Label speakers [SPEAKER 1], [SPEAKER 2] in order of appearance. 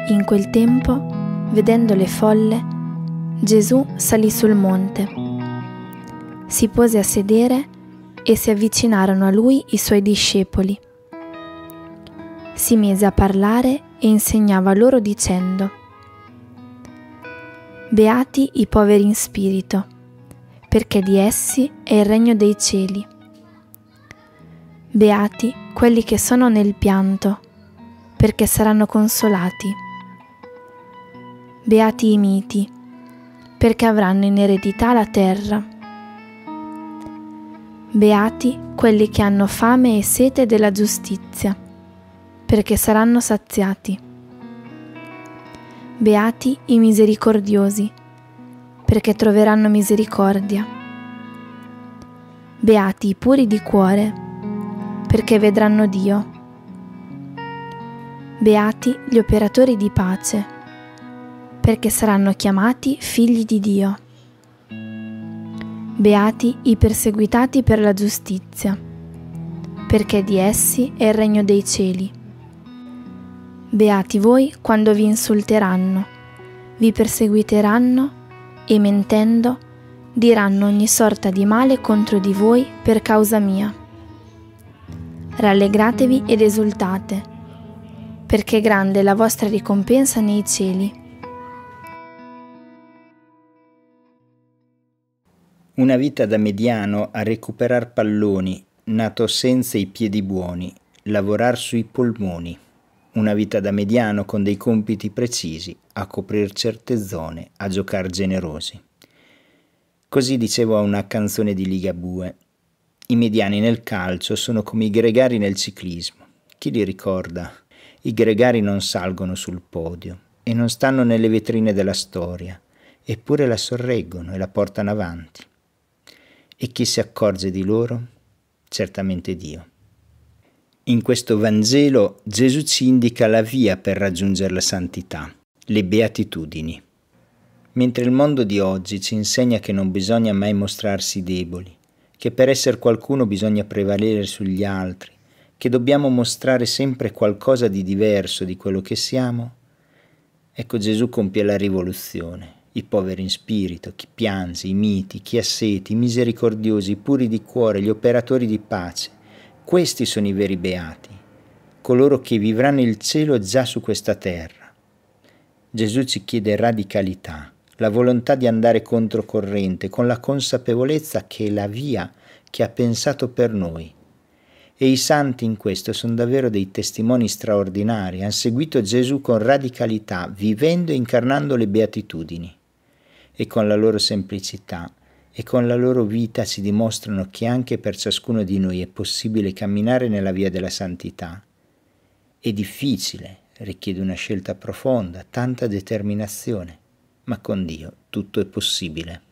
[SPEAKER 1] In quel tempo, vedendo le folle, Gesù salì sul monte. Si pose a sedere e si avvicinarono a lui i suoi discepoli. Si mise a parlare e insegnava loro dicendo: Beati i poveri in spirito, perché di essi è il regno dei cieli. Beati quelli che sono nel pianto, perché saranno consolati. Beati i miti, perché avranno in eredità la terra. Beati quelli che hanno fame e sete della giustizia, perché saranno saziati. Beati i misericordiosi, perché troveranno misericordia. Beati i puri di cuore, perché vedranno Dio. Beati gli operatori di pace, perché saranno chiamati figli di Dio. Beati i perseguitati per la giustizia, perché di essi è il regno dei cieli. Beati voi quando vi insulteranno, vi perseguiteranno e mentendo diranno ogni sorta di male contro di voi per causa mia. Rallegratevi ed esultate, perché grande è la vostra ricompensa nei cieli.
[SPEAKER 2] Una vita da mediano a recuperar palloni, nato senza i piedi buoni, lavorar sui polmoni. Una vita da mediano con dei compiti precisi, a coprir certe zone, a giocar generosi. Così dicevo a una canzone di Ligabue. I mediani nel calcio sono come i gregari nel ciclismo. Chi li ricorda? I gregari non salgono sul podio e non stanno nelle vetrine della storia, eppure la sorreggono e la portano avanti. E chi si accorge di loro? Certamente Dio. In questo Vangelo Gesù ci indica la via per raggiungere la santità, le beatitudini. Mentre il mondo di oggi ci insegna che non bisogna mai mostrarsi deboli, che per essere qualcuno bisogna prevalere sugli altri, che dobbiamo mostrare sempre qualcosa di diverso di quello che siamo, ecco Gesù compie la rivoluzione. I poveri in spirito, chi piange, i miti, chi ha sete, i misericordiosi, i puri di cuore, gli operatori di pace. Questi sono i veri beati, coloro che vivranno il cielo già su questa terra. Gesù ci chiede radicalità, la volontà di andare controcorrente, con la consapevolezza che è la via che ha pensato per noi. E i santi in questo sono davvero dei testimoni straordinari, hanno seguito Gesù con radicalità, vivendo e incarnando le beatitudini. E con la loro semplicità e con la loro vita ci dimostrano che anche per ciascuno di noi è possibile camminare nella via della santità. È difficile, richiede una scelta profonda, tanta determinazione, ma con Dio tutto è possibile.